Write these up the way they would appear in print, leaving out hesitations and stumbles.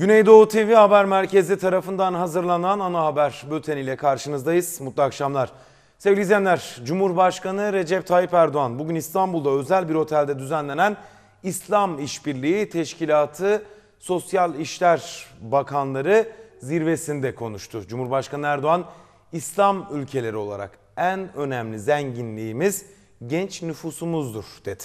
Güneydoğu TV Haber Merkezi tarafından hazırlanan ana haber bülteniyle karşınızdayız. Mutlu akşamlar. Sevgili izleyenler, Cumhurbaşkanı Recep Tayyip Erdoğan bugün İstanbul'da özel bir otelde düzenlenen İslam İşbirliği Teşkilatı Sosyal İşler Bakanları zirvesinde konuştu. Cumhurbaşkanı Erdoğan, İslam ülkeleri olarak en önemli zenginliğimiz genç nüfusumuzdur dedi.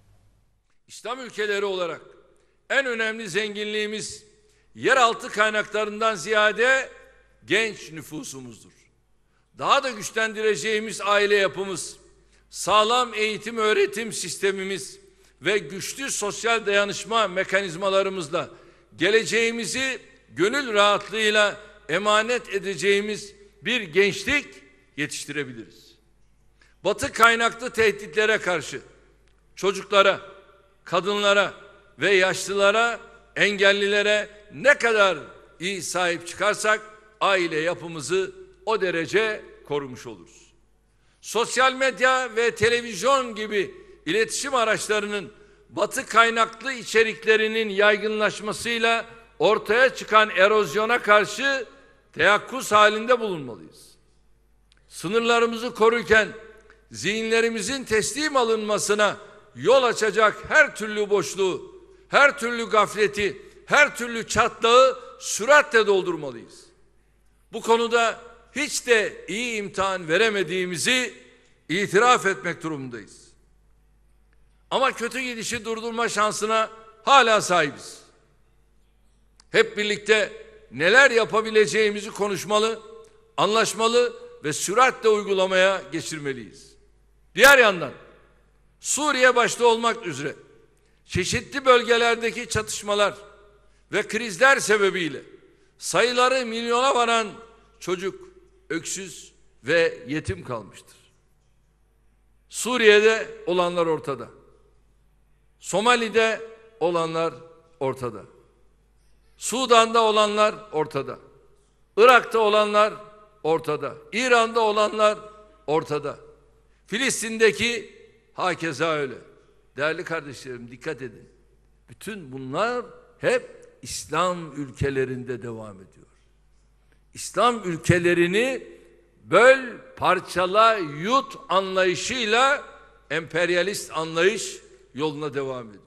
İslam ülkeleri olarak en önemli zenginliğimiz yeraltı kaynaklarından ziyade genç nüfusumuzdur. Daha da güçlendireceğimiz aile yapımız, sağlam eğitim öğretim sistemimiz ve güçlü sosyal dayanışma mekanizmalarımızla geleceğimizi gönül rahatlığıyla emanet edeceğimiz bir gençlik yetiştirebiliriz. Batı kaynaklı tehditlere karşı çocuklara, kadınlara ve yaşlılara, engellilere ne kadar iyi sahip çıkarsak aile yapımızı o derece korumuş oluruz. Sosyal medya ve televizyon gibi iletişim araçlarının batı kaynaklı içeriklerinin yaygınlaşmasıyla ortaya çıkan erozyona karşı teyakkuz halinde bulunmalıyız. Sınırlarımızı korurken zihinlerimizin teslim alınmasına yol açacak her türlü boşluğu, her türlü gafleti, her türlü çatlağı süratle doldurmalıyız. Bu konuda hiç de iyi imtihan veremediğimizi itiraf etmek durumundayız. Ama kötü gidişi durdurma şansına hala sahibiz. Hep birlikte neler yapabileceğimizi konuşmalı, anlaşmalı ve süratle uygulamaya geçirmeliyiz. Diğer yandan Suriye başta olmak üzere çeşitli bölgelerdeki çatışmalar ve krizler sebebiyle sayıları milyona varan çocuk, öksüz ve yetim kalmıştır. Suriye'de olanlar ortada. Somali'de olanlar ortada. Sudan'da olanlar ortada. Irak'ta olanlar ortada. İran'da olanlar ortada. Filistin'deki hakeza öyle. Değerli kardeşlerim, dikkat edin. Bütün bunlar hep İslam ülkelerinde devam ediyor. İslam ülkelerini böl, parçala, yut anlayışıyla emperyalist anlayış yoluna devam ediyor.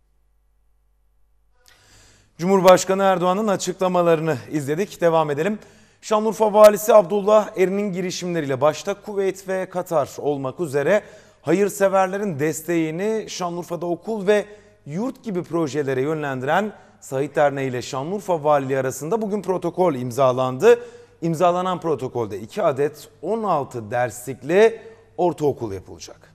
Cumhurbaşkanı Erdoğan'ın açıklamalarını izledik. Devam edelim. Şanlıurfa Valisi Abdullah Erin'in girişimleriyle başta Kuveyt ve Katar olmak üzere hayırseverlerin desteğini Şanlıurfa'da okul ve yurt gibi projelere yönlendiren Sahit Derneği ile Şanlıurfa Valiliği arasında bugün protokol imzalandı. İmzalanan protokolde 2 adet 16 derslikli ortaokul yapılacak.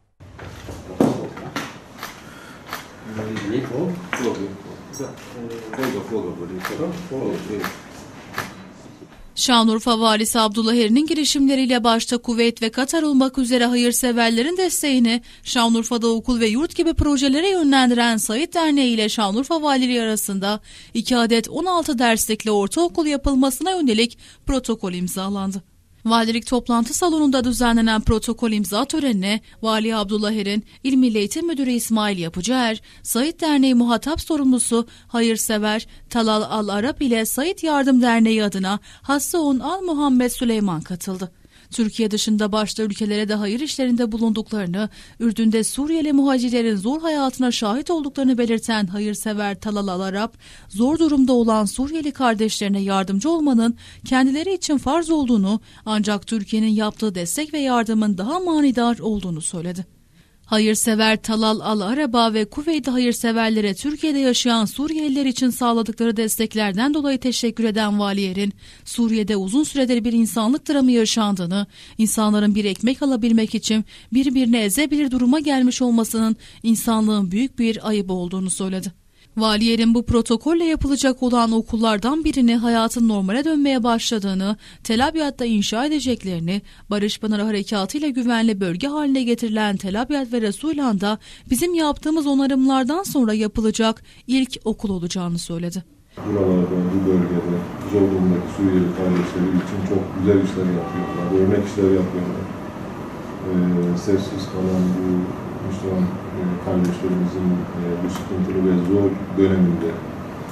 Şanlıurfa Valisi Abdullah Erin'in girişimleriyle başta Kuveyt ve Katar olmak üzere hayırseverlerin desteğini Şanlıurfa'da okul ve yurt gibi projelere yönlendiren Sahit Derneği ile Şanlıurfa Valiliği arasında 2 adet 16 derslikli ortaokul yapılmasına yönelik protokol imzalandı. Valilik toplantı salonunda düzenlenen protokol imza törenine Vali Abdullah Erin, İl Milli Eğitim Müdürü İsmail Yapıcıer, Sahit Derneği muhatap sorumlusu hayırsever Talal Al Arap ile Sahit Yardım Derneği adına Hassaun Al Muhammed Süleyman katıldı. Türkiye dışında başta ülkelere de hayır işlerinde bulunduklarını, Ürdün'de Suriyeli muhacirlerin zor hayatına şahit olduklarını belirten hayırsever Talal Al Arap, zor durumda olan Suriyeli kardeşlerine yardımcı olmanın kendileri için farz olduğunu, ancak Türkiye'nin yaptığı destek ve yardımın daha manidar olduğunu söyledi. Hayırsever Talal Al Araba ve Kuveyt'te hayırseverlere Türkiye'de yaşayan Suriyeliler için sağladıkları desteklerden dolayı teşekkür eden Vali Erin, Suriye'de uzun süredir bir insanlık dramı yaşandığını, insanların bir ekmek alabilmek için birbirini ezebilir duruma gelmiş olmasının insanlığın büyük bir ayıbı olduğunu söyledi. Vali Erin bu protokolle yapılacak olan okullardan birini hayatın normale dönmeye başladığını, Tel Abyad'da inşa edeceklerini, Barış Pınarı Harekatı ile güvenli bölge haline getirilen Tel Abyad ve Resulan'da bizim yaptığımız onarımlardan sonra yapılacak ilk okul olacağını söyledi. Buralarda, bu bölgede zor durumdaki Suriyeli kardeşleri için çok güzel işler yapıyorlar, örnek işler yapıyorlar. Sessiz kalan bu Müslüman kardeşlerimizin bu sıkıntılı ve zor döneminde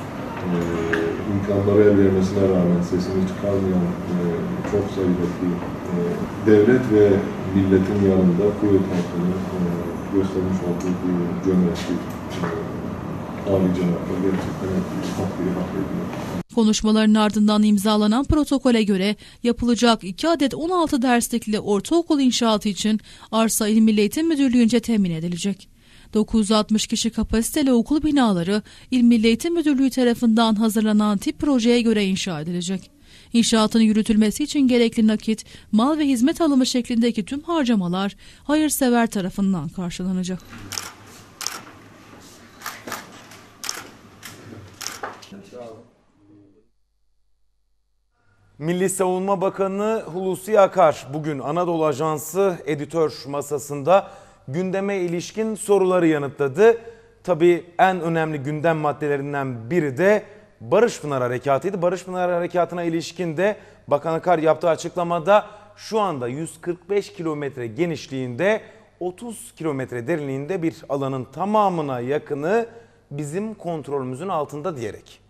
imkanları el vermesine rağmen sesini çıkarmayan çok sayıdaki devlet ve milletin yanında Kuveyt halkının göstermiş olduğu bir cömertlik, âli cenaplar gerçekten takdiri hak ediyor. Konuşmaların ardından imzalanan protokole göre yapılacak 2 adet 16 derslikli ortaokul inşaatı için arsa İl Milli Eğitim Müdürlüğü'nce temin edilecek. 960 kişi kapasiteli okul binaları İl Milli Eğitim Müdürlüğü tarafından hazırlanan tip projeye göre inşa edilecek. İnşaatın yürütülmesi için gerekli nakit, mal ve hizmet alımı şeklindeki tüm harcamalar hayırsever tarafından karşılanacak. Milli Savunma Bakanı Hulusi Akar bugün Anadolu Ajansı editör masasında gündeme ilişkin soruları yanıtladı. Tabii en önemli gündem maddelerinden biri de Barış Pınar Harekatı'ydı. Barış Pınar Harekatı'na ilişkin de Bakan Akar yaptığı açıklamada şu anda 145 kilometre genişliğinde 30 kilometre derinliğinde bir alanın tamamına yakını bizim kontrolümüzün altında diyerek.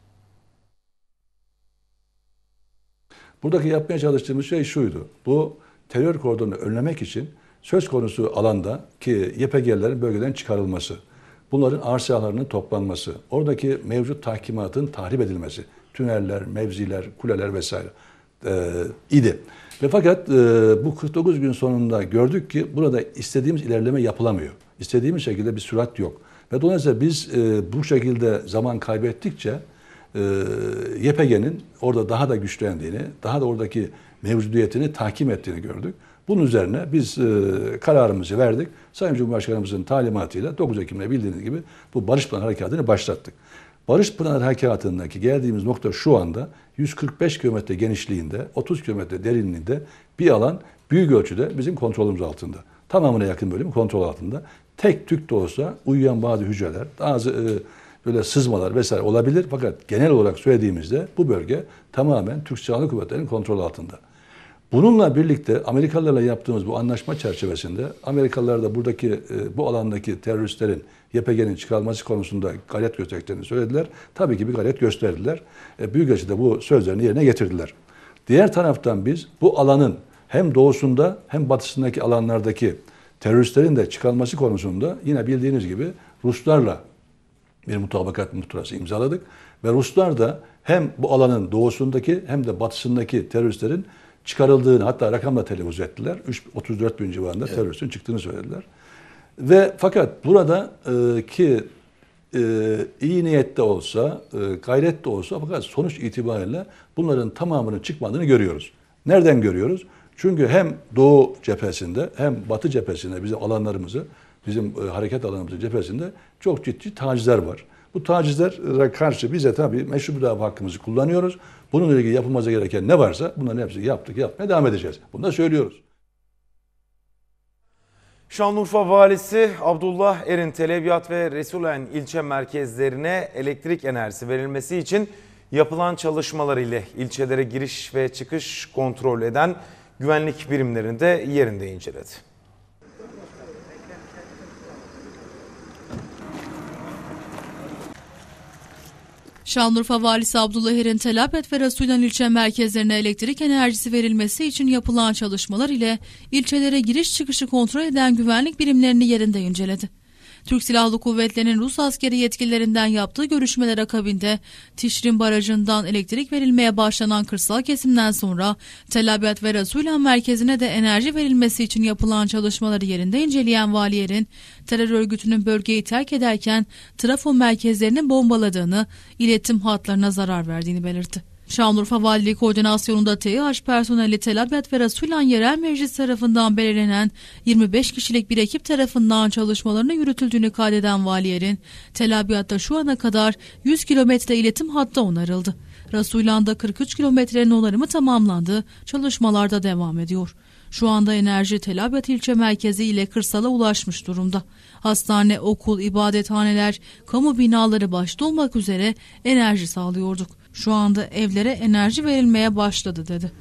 Buradaki yapmaya çalıştığımız şey şuydu. Bu terör koridorunu önlemek için söz konusu alanda ki YPG'lerin bölgeden çıkarılması, bunların arsalarının toplanması, oradaki mevcut tahkimatın tahrip edilmesi, tüneller, mevziler, kuleler vesaire idi. Ve fakat bu 49 gün sonunda gördük ki burada istediğimiz ilerleme yapılamıyor. İstediğimiz şekilde bir sürat yok. Ve dolayısıyla biz bu şekilde zaman kaybettikçe YPG'nin orada daha da güçlendiğini, daha da oradaki mevcudiyetini tahkim ettiğini gördük. Bunun üzerine biz kararımızı verdik. Sayın Cumhurbaşkanımızın talimatıyla 9 Ekim'de bildiğiniz gibi bu Barış Pınar Harekatı'nı başlattık. Barış Pınar Harekatı'ndaki geldiğimiz nokta şu anda 145 kilometre genişliğinde, 30 kilometre derinliğinde bir alan büyük ölçüde bizim kontrolümüz altında. Tamamına yakın bölüm kontrol altında. Tek tük de olsa uyuyan bazı hücreler, bazı böyle sızmalar vesaire olabilir. Fakat genel olarak söylediğimizde bu bölge tamamen Türk Silahlı Kuvvetleri'nin kontrol altında. Bununla birlikte Amerikalılarla yaptığımız bu anlaşma çerçevesinde Amerikalılar da buradaki bu alandaki teröristlerin YPG'nin çıkarılması konusunda gayret gösterdiklerini söylediler. Tabii ki bir gayret gösterdiler. Büyük ölçüde bu sözlerini yerine getirdiler. Diğer taraftan biz bu alanın hem doğusunda hem batısındaki alanlardaki teröristlerin de çıkarılması konusunda yine bildiğiniz gibi Ruslarla bir mutabakat muhtırası imzaladık. Ve Ruslar da hem bu alanın doğusundaki hem de batısındaki teröristlerin çıkarıldığını, hatta rakamla telaffuz ettiler. 34 bin civarında teröristin çıktığını söylediler. Ve fakat burada iyi niyette olsa, gayret de olsa fakat sonuç itibariyle bunların tamamının çıkmadığını görüyoruz. Nereden görüyoruz? Çünkü hem Doğu cephesinde hem Batı cephesinde bizim alanlarımızı, bizim hareket alanımızın cephesinde çok ciddi tacizler var. Bu tacizlere karşı biz de tabii meşru müdafaa hakkımızı kullanıyoruz. Bununla ilgili yapılması gereken ne varsa bunların hepsini yaptık, yapmaya devam edeceğiz. Bunu da söylüyoruz. Şanlıurfa Valisi Abdullah Erin, Tel Abyad ve Resulayn ilçe merkezlerine elektrik enerjisi verilmesi için yapılan çalışmalar ile ilçelere giriş ve çıkış kontrol eden güvenlik birimlerini de yerinde inceledi. Şanlıurfa Valisi Abdullah Erin, Tel Abyad ve Resulayn ilçe merkezlerine elektrik enerjisi verilmesi için yapılan çalışmalar ile ilçelere giriş çıkışı kontrol eden güvenlik birimlerini yerinde inceledi. Türk Silahlı Kuvvetleri'nin Rus askeri yetkililerinden yaptığı görüşmeler akabinde Tişrin Barajı'ndan elektrik verilmeye başlanan kırsal kesimden sonra Tel Abyad ve Resulayn merkezine de enerji verilmesi için yapılan çalışmaları yerinde inceleyen Vali Erin, terör örgütünün bölgeyi terk ederken trafo merkezlerini bombaladığını, iletim hatlarına zarar verdiğini belirtti. Şanlıurfa Valiliği koordinasyonunda TİH personeli Tel Abyad ve Resulayn Yerel Meclis tarafından belirlenen 25 kişilik bir ekip tarafından çalışmalarını yürütüldüğünü kaydeden Vali Erin, Tel Abyad'da şu ana kadar 100 kilometre iletim hattı onarıldı. Resulayn'da 43 kilometrenin onarımı tamamlandı, çalışmalarda devam ediyor. Şu anda enerji Tel Abyad ilçe merkezi ile kırsala ulaşmış durumda. Hastane, okul, ibadethaneler, kamu binaları başta olmak üzere enerji sağlıyorduk. Şu anda evlere enerji verilmeye başladı dedi.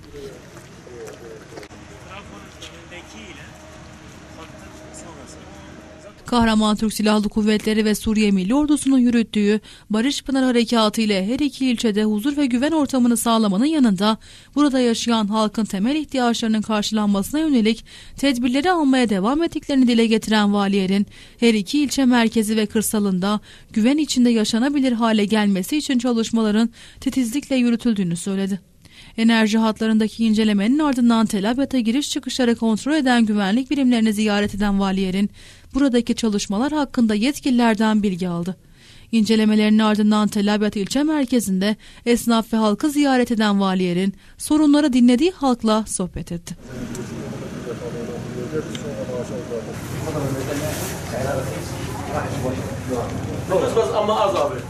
Kahraman Türk Silahlı Kuvvetleri ve Suriye Milli Ordusu'nun yürüttüğü Barış Pınar Harekatı ile her iki ilçede huzur ve güven ortamını sağlamanın yanında burada yaşayan halkın temel ihtiyaçlarının karşılanmasına yönelik tedbirleri almaya devam ettiklerini dile getiren valilerin her iki ilçe merkezi ve kırsalında güven içinde yaşanabilir hale gelmesi için çalışmaların titizlikle yürütüldüğünü söyledi. Enerji hatlarındaki incelemenin ardından Tel Abyad'a giriş çıkışları kontrol eden güvenlik birimlerini ziyaret eden valilerin buradaki çalışmalar hakkında yetkililerden bilgi aldı. İncelemelerinin ardından Tel Abyad ilçe merkezinde esnaf ve halkı ziyaret eden valilerin sorunları dinlediği halkla sohbet etti. Ama az abi.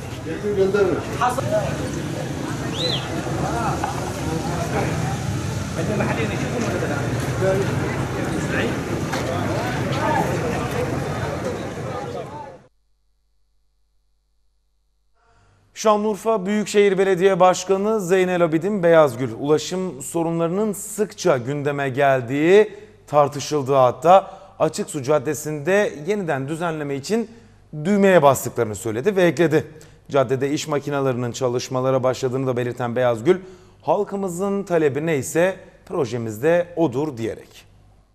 Şanlıurfa Büyükşehir Belediye Başkanı Zeynel Abidin Beyazgül, ulaşım sorunlarının sıkça gündeme geldiği, tartışıldığı, hatta Açıksu Caddesi'nde yeniden düzenleme için düğmeye bastıklarını söyledi ve ekledi. Caddede iş makinelerinin çalışmalara başladığını da belirten Beyazgül, halkımızın talebi neyse projemizde odur diyerek.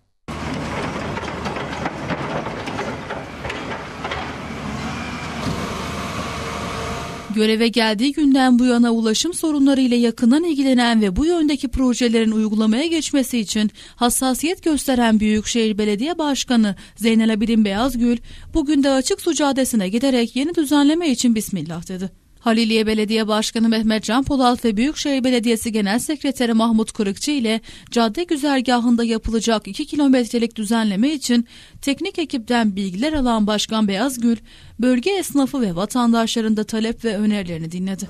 Göreve geldiği günden bu yana ulaşım sorunları ile yakından ilgilenen ve bu yöndeki projelerin uygulamaya geçmesi için hassasiyet gösteren Büyükşehir Belediye Başkanı Zeynel Abidin Beyazgül, bugün de Açıksu Caddesi'ne giderek yeni düzenleme için Bismillah dedi. Haliliye Belediye Başkanı Mehmet Can Polat ve Büyükşehir Belediyesi Genel Sekreteri Mahmut Kırıkçı ile cadde güzergahında yapılacak 2 kilometrelik düzenleme için teknik ekipten bilgiler alan Başkan Beyazgül, bölge esnafı ve vatandaşların da talep ve önerilerini dinledi.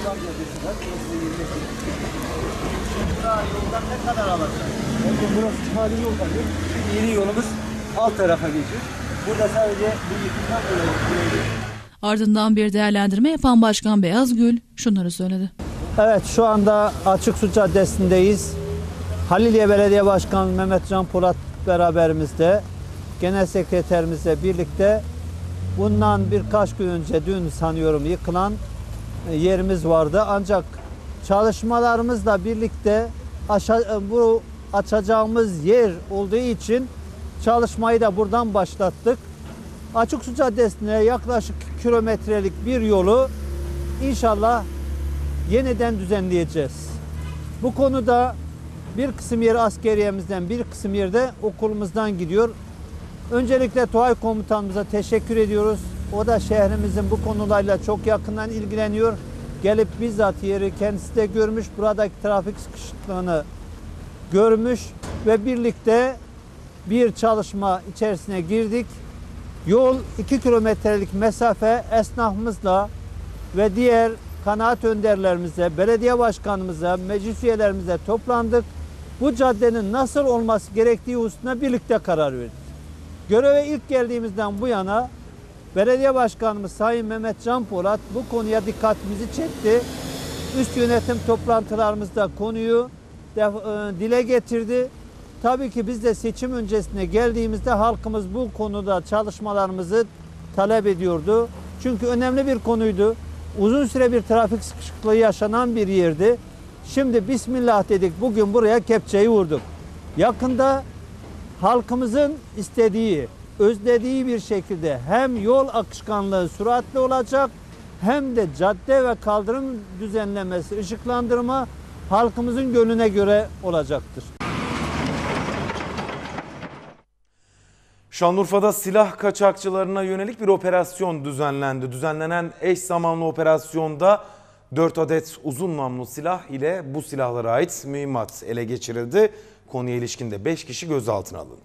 Yoldan ne kadar alacak? Burası tali yol kalıyor. Yeni yolumuz alt tarafa geçiyor. Burada sadece bir yıkımdan dolayı. Ardından bir değerlendirme yapan Başkan Beyazgül şunları söyledi. Evet, şu anda Açıksu Caddesi'ndeyiz. Haliliye Belediye Başkanı Mehmet Can Polat beraberimizde, Genel Sekreterimizle birlikte bundan birkaç gün önce, dün sanıyorum, yıkılan yerimiz vardı. Ancak çalışmalarımızla birlikte bu açacağımız yer olduğu için çalışmayı da buradan başlattık. Açıksu Caddesi'ne yaklaşık kilometrelik bir yolu inşallah yeniden düzenleyeceğiz. Bu konuda bir kısım yer askeriyemizden, bir kısım yerde okulumuzdan gidiyor. Öncelikle Tuğay Komutanımıza teşekkür ediyoruz. O da şehrimizin bu konularla çok yakından ilgileniyor. Gelip bizzat yeri kendisi de görmüş, buradaki trafik sıkışıklığını görmüş ve birlikte bir çalışma içerisine girdik. Yol 2 kilometrelik mesafe esnafımızla ve diğer kanaat önderlerimize, belediye başkanımıza, meclis üyelerimize toplandık. Bu caddenin nasıl olması gerektiği hususuna birlikte karar verdik. Göreve ilk geldiğimizden bu yana belediye başkanımız Sayın Mehmet Can Polat bu konuya dikkatimizi çekti. Üst yönetim toplantılarımızda konuyu dile getirdi. Tabii ki biz de seçim öncesine geldiğimizde halkımız bu konuda çalışmalarımızı talep ediyordu. Çünkü önemli bir konuydu. Uzun süre bir trafik sıkışıklığı yaşanan bir yerdi. Şimdi Bismillah dedik, bugün buraya kepçeyi vurduk. Yakında halkımızın istediği, özlediği bir şekilde hem yol akışkanlığı süratli olacak hem de cadde ve kaldırım düzenlemesi, ışıklandırma halkımızın gönlüne göre olacaktır. Şanlıurfa'da silah kaçakçılarına yönelik bir operasyon düzenlendi. Düzenlenen eş zamanlı operasyonda 4 adet uzun namlulu silah ile bu silahlara ait mühimmat ele geçirildi. Konuya ilişkin de 5 kişi gözaltına alındı.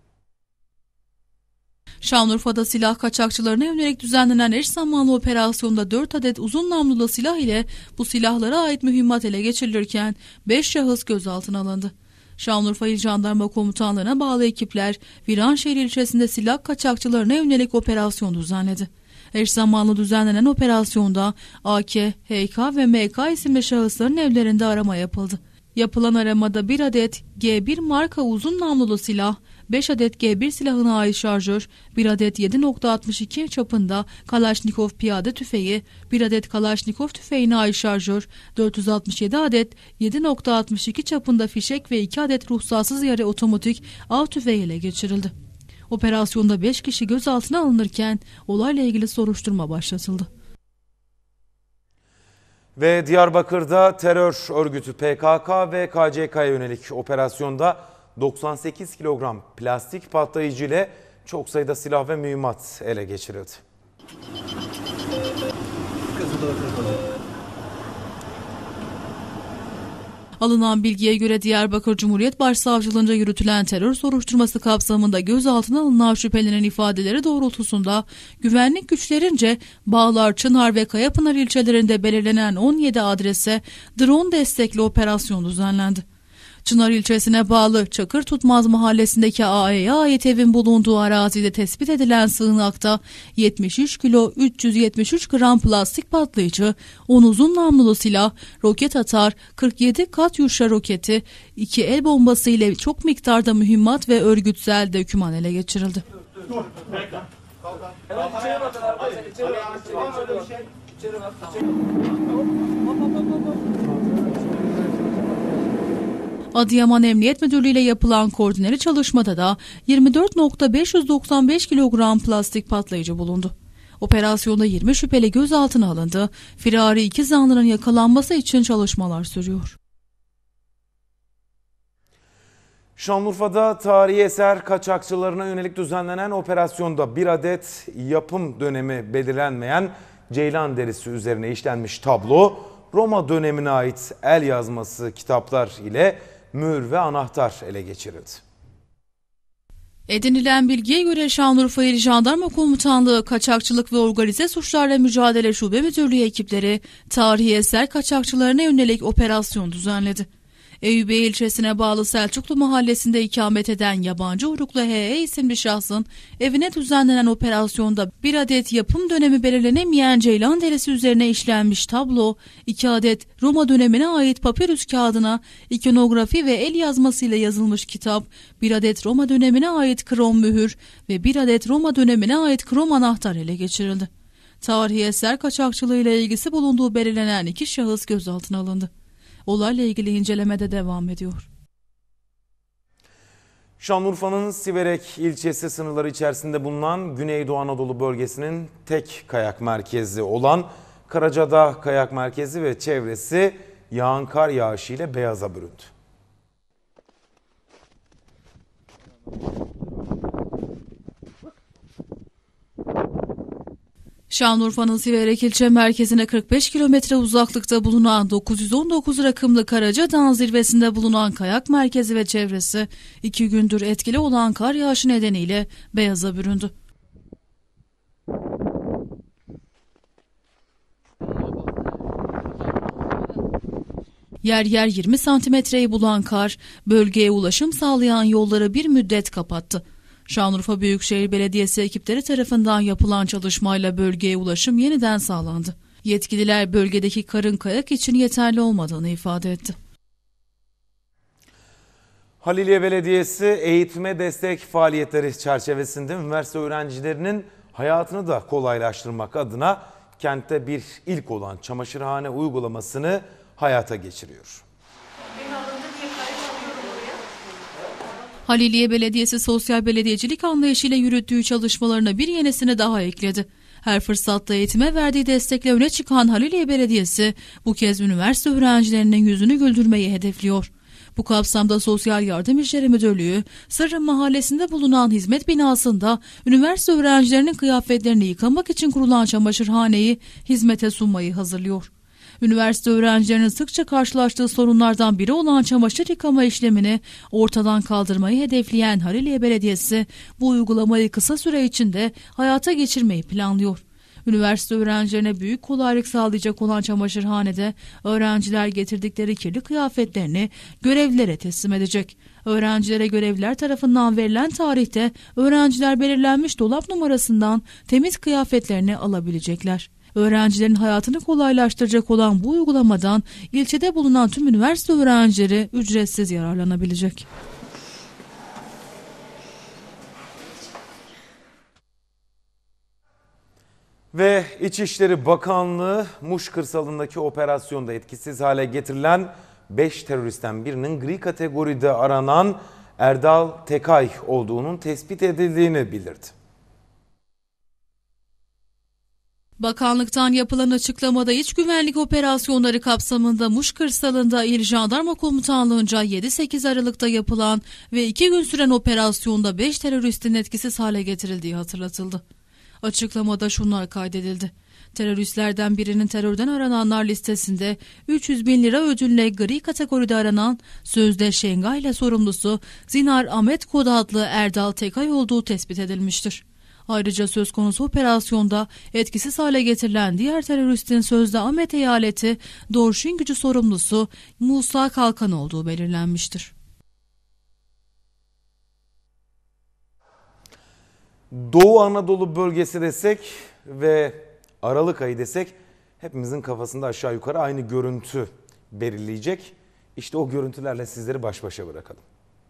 Şanlıurfa'da silah kaçakçılarına yönelik düzenlenen eş zamanlı operasyonda 4 adet uzun namlulu silah ile bu silahlara ait mühimmat ele geçirilirken 5 şahıs gözaltına alındı. Şanlıurfa İl Jandarma Komutanlığı'na bağlı ekipler Viranşehir ilçesinde silah kaçakçılarına yönelik operasyon düzenledi. Eş zamanlı düzenlenen operasyonda AK, HK ve MK isimli şahısların evlerinde arama yapıldı. Yapılan aramada bir adet G1 marka uzun namlulu silah, 5 adet G1 silahına ait şarjör, 1 adet 7.62 çapında Kalaşnikov piyade tüfeği, 1 adet Kalaşnikov tüfeğine ait şarjör, 467 adet 7.62 çapında fişek ve 2 adet ruhsatsız yarı otomatik av tüfeği ele geçirildi. Operasyonda 5 kişi gözaltına alınırken olayla ilgili soruşturma başlatıldı. Ve Diyarbakır'da terör örgütü PKK ve KCK'ya yönelik operasyonda 98 kilogram plastik patlayıcı ile çok sayıda silah ve mühimmat ele geçirildi. Alınan bilgiye göre Diyarbakır Cumhuriyet Başsavcılığınca yürütülen terör soruşturması kapsamında gözaltına alınan şüphelinin ifadeleri doğrultusunda güvenlik güçlerince Bağlar, Çınar ve Kayapınar ilçelerinde belirlenen 17 adrese drone destekli operasyon düzenlendi. Çınar ilçesine bağlı Çakır Tutmaz mahallesindeki AE'ye ait evin bulunduğu arazide tespit edilen sığınakta 73 kilo 373 gram plastik patlayıcı, 10 uzun namlulu silah, roket atar, 47 Katyuşa roketi, 2 el bombası ile çok miktarda mühimmat ve örgütsel doküman ele geçirildi. Adıyaman Emniyet Müdürlüğü ile yapılan koordineli çalışmada da 24.595 kilogram plastik patlayıcı bulundu. Operasyonda 20 şüpheli gözaltına alındı. Firari 2 zanlının yakalanması için çalışmalar sürüyor. Şanlıurfa'da tarihi eser kaçakçılarına yönelik düzenlenen operasyonda bir adet yapım dönemi belirlenmeyen ceylan derisi üzerine işlenmiş tablo, Roma dönemine ait el yazması kitaplar ile mühür ve anahtar ele geçirildi. Edinilen bilgiye göre Şanlıurfa İl Jandarma Komutanlığı Kaçakçılık ve Organize Suçlarla Mücadele Şube Müdürlüğü ekipleri tarihi eser kaçakçılarına yönelik operasyon düzenledi. Eyüpiye ilçesine bağlı Selçuklu mahallesinde ikamet eden yabancı uyruklu H.E. isimli şahsın evine düzenlenen operasyonda bir adet yapım dönemi belirlenemeyen ceylan derisi üzerine işlenmiş tablo, 2 adet Roma dönemine ait papirüs kağıdına ikonografi ve el yazmasıyla yazılmış kitap, 1 adet Roma dönemine ait krom mühür ve 1 adet Roma dönemine ait krom anahtar ele geçirildi. Tarihi eser kaçakçılığıyla ilgisi bulunduğu belirlenen 2 şahıs gözaltına alındı. Olayla ilgili incelemede devam ediyor. Şanlıurfa'nın Siverek ilçesi sınırları içerisinde bulunan Güneydoğu Anadolu bölgesinin tek kayak merkezi olan Karacadağ Kayak Merkezi ve çevresi yağan kar yağışı ile beyaza büründü. Şanlıurfa'nın Siverek ilçe merkezine 45 kilometre uzaklıkta bulunan 919 rakımlı Karacadağ zirvesinde bulunan kayak merkezi ve çevresi 2 gündür etkili olan kar yağışı nedeniyle beyaza büründü. Yer yer 20 santimetreyi bulan kar bölgeye ulaşım sağlayan yolları bir müddet kapattı. Şanlıurfa Büyükşehir Belediyesi ekipleri tarafından yapılan çalışmayla bölgeye ulaşım yeniden sağlandı. Yetkililer bölgedeki karın kayak için yeterli olmadığını ifade etti. Haliliye Belediyesi eğitime destek faaliyetleri çerçevesinde üniversite öğrencilerinin hayatını da kolaylaştırmak adına kentte bir ilk olan çamaşırhane uygulamasını hayata geçiriyor. Haliliye Belediyesi sosyal belediyecilik anlayışıyla yürüttüğü çalışmalarına bir yenisini daha ekledi. Her fırsatta eğitime verdiği destekle öne çıkan Haliliye Belediyesi bu kez üniversite öğrencilerinin yüzünü güldürmeyi hedefliyor. Bu kapsamda Sosyal Yardım İşleri Müdürlüğü, Sırrım Mahallesi'nde bulunan hizmet binasında üniversite öğrencilerinin kıyafetlerini yıkamak için kurulan çamaşırhaneyi hizmete sunmayı hazırlıyor. Üniversite öğrencilerinin sıkça karşılaştığı sorunlardan biri olan çamaşır yıkama işlemini ortadan kaldırmayı hedefleyen Haliliye Belediyesi bu uygulamayı kısa süre içinde hayata geçirmeyi planlıyor. Üniversite öğrencilerine büyük kolaylık sağlayacak olan çamaşırhanede öğrenciler getirdikleri kirli kıyafetlerini görevlilere teslim edecek. Öğrencilere görevliler tarafından verilen tarihte öğrenciler belirlenmiş dolap numarasından temiz kıyafetlerini alabilecekler. Öğrencilerin hayatını kolaylaştıracak olan bu uygulamadan ilçede bulunan tüm üniversite öğrencileri ücretsiz yararlanabilecek. Ve İçişleri Bakanlığı Muş kırsalındaki operasyonda etkisiz hale getirilen 5 teröristten birinin gri kategoride aranan Erdal Tekay olduğunun tespit edildiğini bildirdi. Bakanlıktan yapılan açıklamada iç güvenlik operasyonları kapsamında Muş kırsalında İl Jandarma Komutanlığı'nca 7-8 Aralık'ta yapılan ve 2 gün süren operasyonda 5 teröristin etkisiz hale getirildiği hatırlatıldı. Açıklamada şunlar kaydedildi. Teröristlerden birinin terörden arananlar listesinde 300 bin lira ödülle gri kategoride aranan sözde Şengay'la sorumlusu Zinar Ahmet Kod adlı Erdal Tekay olduğu tespit edilmiştir. Ayrıca söz konusu operasyonda etkisiz hale getirilen diğer teröristin sözde Ahmet eyaleti Dorşin gücü sorumlusu Musa Kalkan olduğu belirlenmiştir. Doğu Anadolu bölgesi desek ve Aralık ayı desek hepimizin kafasında aşağı yukarı aynı görüntü belirleyecek. İşte o görüntülerle sizleri baş başa bırakalım.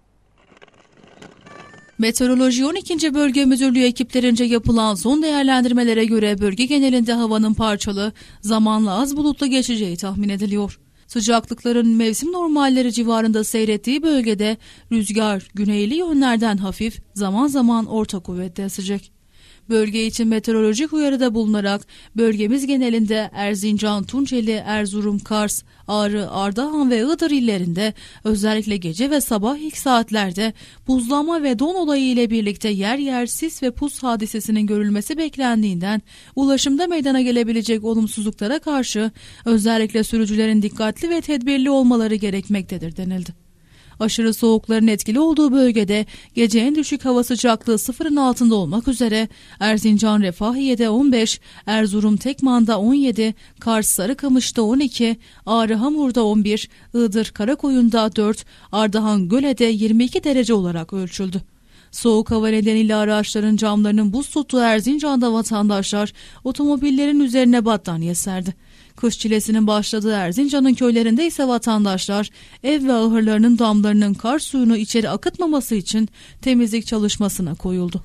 Meteoroloji 12. Bölge Müdürlüğü ekiplerince yapılan son değerlendirmelere göre bölge genelinde havanın parçalı, zamanla az bulutlu geçeceği tahmin ediliyor. Sıcaklıkların mevsim normalleri civarında seyrettiği bölgede rüzgar güneyli yönlerden hafif, zaman zaman orta kuvvette esecek. Bölge için meteorolojik uyarıda bulunarak bölgemiz genelinde Erzincan, Tunceli, Erzurum, Kars, Ağrı, Ardahan ve Iğdır illerinde özellikle gece ve sabah ilk saatlerde buzlanma ve don olayı ile birlikte yer yer sis ve pus hadisesinin görülmesi beklendiğinden ulaşımda meydana gelebilecek olumsuzluklara karşı özellikle sürücülerin dikkatli ve tedbirli olmaları gerekmektedir denildi. Aşırı soğukların etkili olduğu bölgede gece en düşük hava sıcaklığı sıfırın altında olmak üzere Erzincan Refahiye'de 15, Erzurum Tekman'da 17, Kars Sarıkamış'ta 12, Ağrı Hamur'da 11, Iğdır Karakoyun'da 4, Ardahan Göle'de 22 derece olarak ölçüldü. Soğuk hava nedeniyle araçların camlarının buz tuttuğu Erzincan'da vatandaşlar otomobillerin üzerine battaniye serdi. Kış çilesinin başladığı Erzincan'ın köylerinde ise vatandaşlar ev ve ahırlarının damlarının kar suyunu içeri akıtmaması için temizlik çalışmasına koyuldu.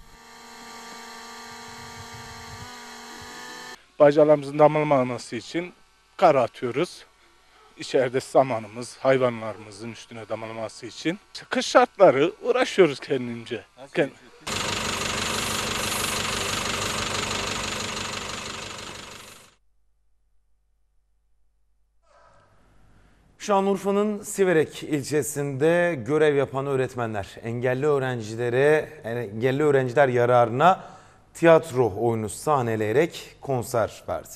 Bacalarımızın damlamaması için kar atıyoruz. İçeride samanımız, hayvanlarımızın üstüne damlaması için. Kış şartları uğraşıyoruz kendimce. Şanlıurfa'nın Siverek ilçesinde görev yapan öğretmenler engelli öğrenciler yararına tiyatro oyunu sahneleyerek konser verdi.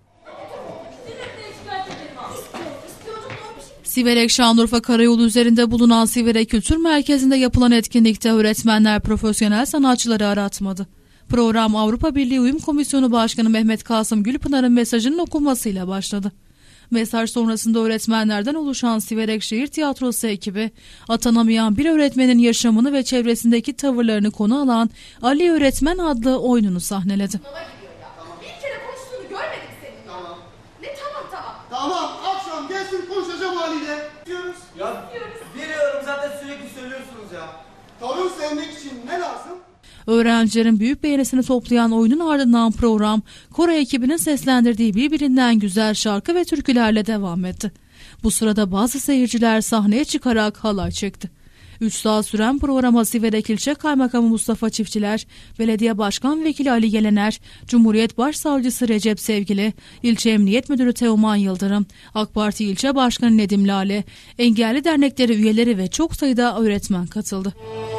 Siverek Şanlıurfa Karayolu üzerinde bulunan Siverek Kültür Merkezi'nde yapılan etkinlikte öğretmenler profesyonel sanatçıları aratmadı. Program Avrupa Birliği Uyum Komisyonu Başkanı Mehmet Kasım Gülpınar'ın mesajının okunmasıyla başladı. Mesaj sonrasında öğretmenlerden oluşan Siverek Şehir Tiyatrosu ekibi, atanamayan bir öğretmenin yaşamını ve çevresindeki tavırlarını konu alan Ali Öğretmen adlı oyununu sahneledi. Bir kere konuştuğunu görmedik senin. Tamam. Ne tamam. Tamam, akşam gelsin konuşacağım haliyle. Diyoruz. Ya biliyorum zaten sürekli söylüyorsunuz ya. Torun sevmek için ne lazım? Öğrencilerin büyük beğenisini toplayan oyunun ardından program, koro ekibinin seslendirdiği birbirinden güzel şarkı ve türkülerle devam etti. Bu sırada bazı seyirciler sahneye çıkarak halay çekti. 3 saat süren programa Siverek İlçe Kaymakamı Mustafa Çiftçiler, Belediye Başkan Vekili Ali Gelener, Cumhuriyet Başsavcısı Recep Sevgili, İlçe Emniyet Müdürü Teoman Yıldırım, AK Parti İlçe Başkanı Nedim Lale, engelli dernekleri üyeleri ve çok sayıda öğretmen katıldı.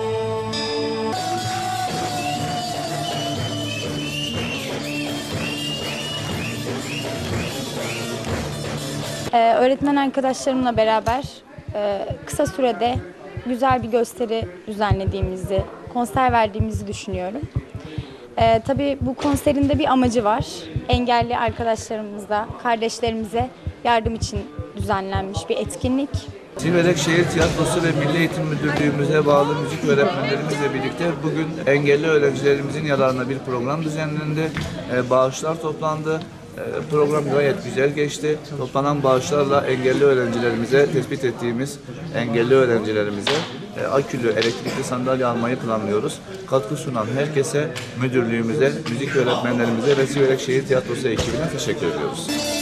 Öğretmen arkadaşlarımla beraber kısa sürede güzel bir gösteri düzenlediğimizi, konser verdiğimizi düşünüyorum. Tabii bu konserin de bir amacı var. Engelli arkadaşlarımıza, kardeşlerimize yardım için düzenlenmiş bir etkinlik. Siverek Şehir Tiyatrosu ve Milli Eğitim Müdürlüğümüze bağlı müzik öğretmenlerimizle birlikte bugün engelli öğrencilerimizin yararına bir program düzenlendi. Bağışlar toplandı. Program gayet güzel geçti. Toplanan bağışlarla engelli öğrencilerimize, tespit ettiğimiz engelli öğrencilerimize akülü elektrikli sandalye almayı planlıyoruz. Katkı sunan herkese, müdürlüğümüze, müzik öğretmenlerimize ve Siverek Şehir Tiyatrosu ekibine teşekkür ediyoruz.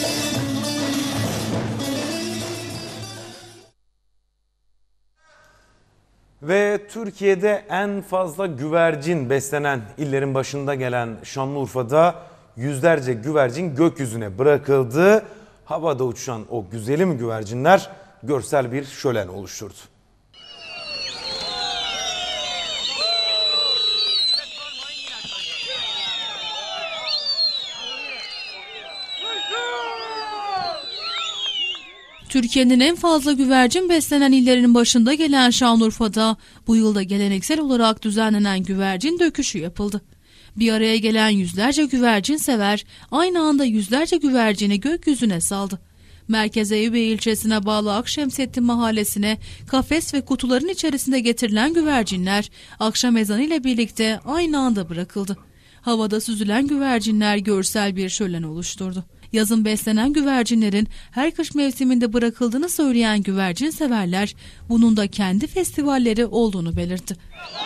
Ve Türkiye'de en fazla güvercin beslenen illerin başında gelen Şanlıurfa'da yüzlerce güvercin gökyüzüne bırakıldı. Havada uçan o güzelim güvercinler görsel bir şölen oluşturdu. Türkiye'nin en fazla güvercin beslenen illerinin başında gelen Şanlıurfa'da bu yılda geleneksel olarak düzenlenen güvercin döküşü yapıldı. Bir araya gelen yüzlerce güvercin sever aynı anda yüzlerce güvercini gökyüzüne saldı. Merkez Eyüpiye ilçesine bağlı Akşemsettin mahallesine kafes ve kutuların içerisinde getirilen güvercinler akşam ezanı ile birlikte aynı anda bırakıldı. Havada süzülen güvercinler görsel bir şölen oluşturdu. Yazın beslenen güvercinlerin her kış mevsiminde bırakıldığını söyleyen güvercin severler bunun da kendi festivalleri olduğunu belirtti.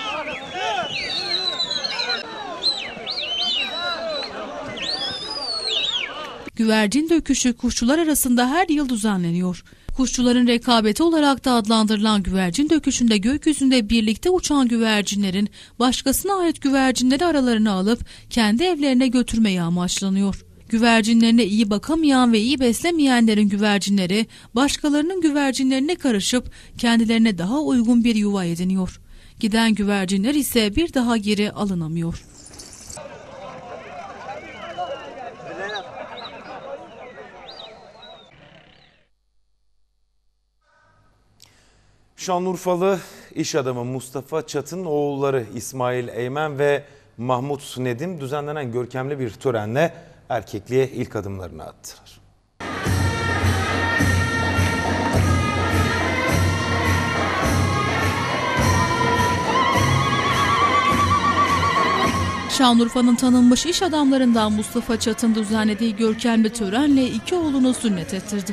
Güvercin döküşü kuşçular arasında her yıl düzenleniyor. Kuşçuların rekabeti olarak da adlandırılan güvercin döküşünde gökyüzünde birlikte uçan güvercinlerin başkasına ait güvercinleri aralarına alıp kendi evlerine götürmeyi amaçlanıyor. Güvercinlerine iyi bakamayan ve iyi beslemeyenlerin güvercinleri başkalarının güvercinlerine karışıp kendilerine daha uygun bir yuva ediniyor. Giden güvercinler ise bir daha geri alınamıyor. Şanlıurfalı iş adamı Mustafa Çat'ın oğulları İsmail Eymen ve Mahmut Nedim düzenlenen görkemli bir törenle erkekliğe ilk adımlarını attılar. Şanlıurfa'nın tanınmış iş adamlarından Mustafa Çat'ın düzenlediği görkemli törenle iki oğlunu sünnet ettirdi.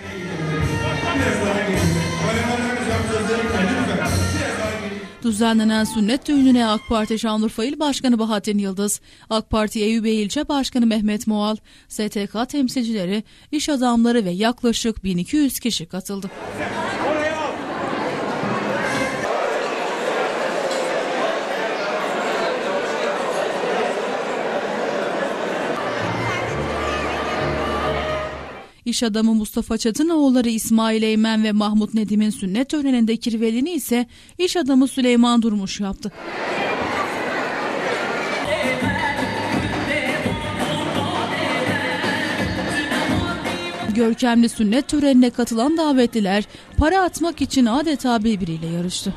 Düzenlenen sünnet düğününe AK Parti Şanlıurfa İl Başkanı Bahattin Yıldız, AK Parti Eyüpiye İlçe Başkanı Mehmet Mual, STK temsilcileri, iş adamları ve yaklaşık 1200 kişi katıldı. İş adamı Mustafa Çat'ın oğulları İsmail Eymen ve Mahmut Nedim'in sünnet töreninde kirvelini ise iş adamı Süleyman Durmuş yaptı. Görkemli sünnet törenine katılan davetliler para atmak için adeta birbiriyle yarıştı.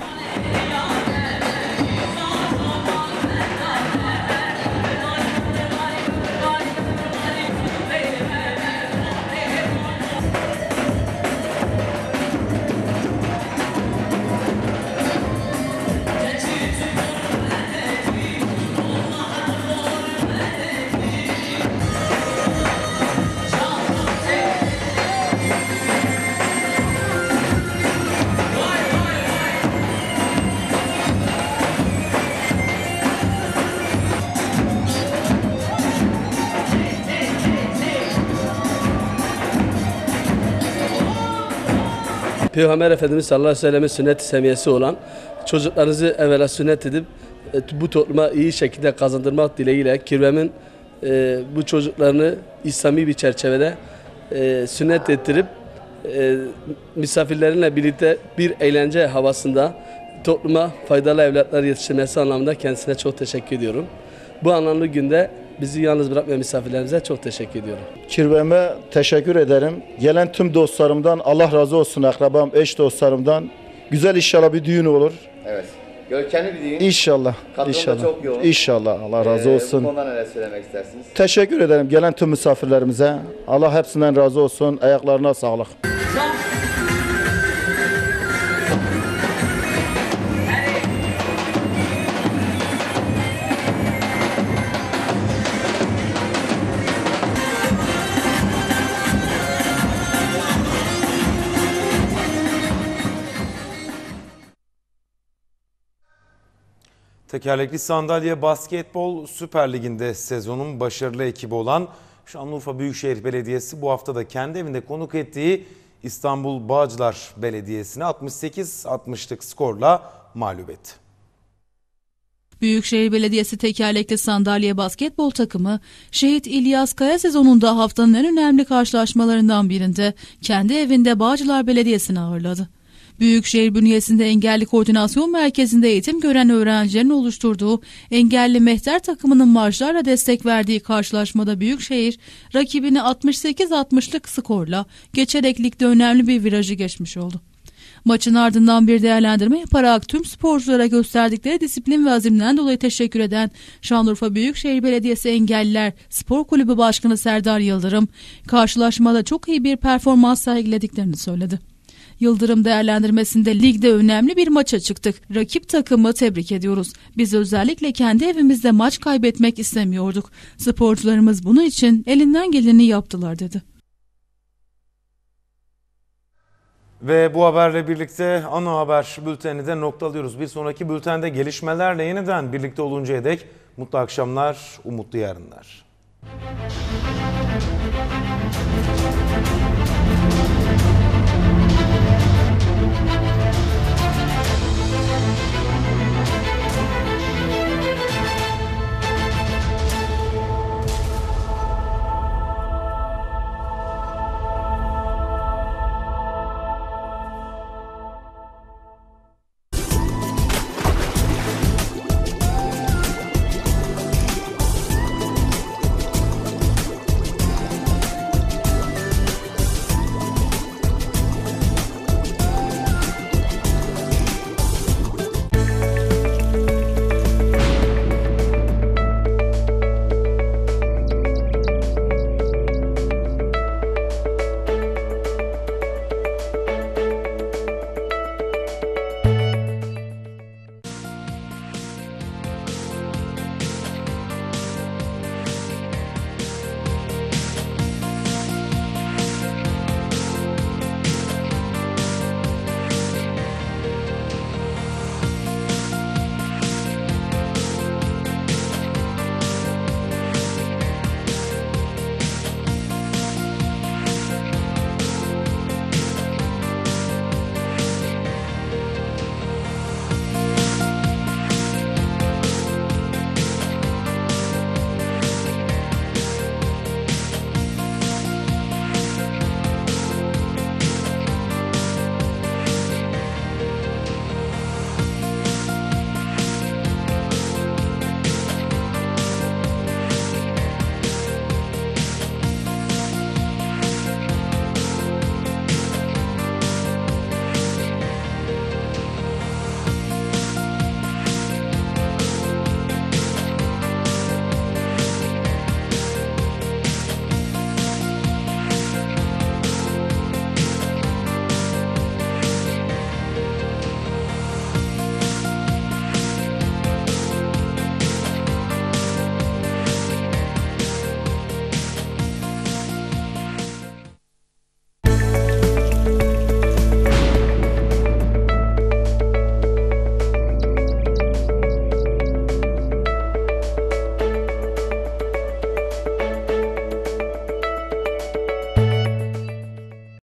Peygamber Efendimiz sallallahu aleyhi ve sellem'in sünnet-i semiyesi olan çocuklarınızı evvela sünnet edip bu topluma iyi şekilde kazandırmak dileğiyle Kirvem'in bu çocuklarını İslami bir çerçevede sünnet ettirip misafirlerinle birlikte bir eğlence havasında topluma faydalı evlatlar yetiştirmesi anlamında kendisine çok teşekkür ediyorum. Bu anlamlı günde bizi yalnız bırakmayan misafirlerimize çok teşekkür ediyorum. Kirvem'e teşekkür ederim. Gelen tüm dostlarımdan Allah razı olsun, akrabam, eş dostlarımdan. Güzel inşallah bir düğün olur. Evet. Görkemli bir düğün. İnşallah. Kadroda İnşallah. çok yoğun. İnşallah. Allah razı olsun. Bu konuda neler söylemek istersiniz? Teşekkür ederim gelen tüm misafirlerimize. Allah hepsinden razı olsun. Ayaklarına sağlık. Tekerlekli sandalye basketbol Süper Ligi'nde sezonun başarılı ekibi olan Şanlıurfa Büyükşehir Belediyesi bu hafta da kendi evinde konuk ettiği İstanbul Bağcılar Belediyesi'ni 68-60'lık skorla mağlup etti. Büyükşehir Belediyesi tekerlekli sandalye basketbol takımı Şehit İlyas Kaya sezonunda haftanın en önemli karşılaşmalarından birinde kendi evinde Bağcılar Belediyesi'ni ağırladı. Büyükşehir bünyesinde Engelli Koordinasyon Merkezi'nde eğitim gören öğrencilerin oluşturduğu engelli mehter takımının marşlarla destek verdiği karşılaşmada Büyükşehir rakibini 68-60'lık skorla geçerek ligde önemli bir virajı geçmiş oldu. Maçın ardından bir değerlendirme yaparak tüm sporculara gösterdikleri disiplin ve azimden dolayı teşekkür eden Şanlıurfa Büyükşehir Belediyesi Engelliler Spor Kulübü Başkanı Serdar Yıldırım, karşılaşmada çok iyi bir performans sergilediklerini söyledi. Yıldırım değerlendirmesinde ligde önemli bir maça çıktık. Rakip takımı tebrik ediyoruz. Biz özellikle kendi evimizde maç kaybetmek istemiyorduk. Sporcularımız bunun için elinden geleni yaptılar dedi. Ve bu haberle birlikte ana haber bültenini de noktalıyoruz. Bir sonraki bültende gelişmelerle yeniden birlikte oluncaya dek mutlu akşamlar, umutlu yarınlar.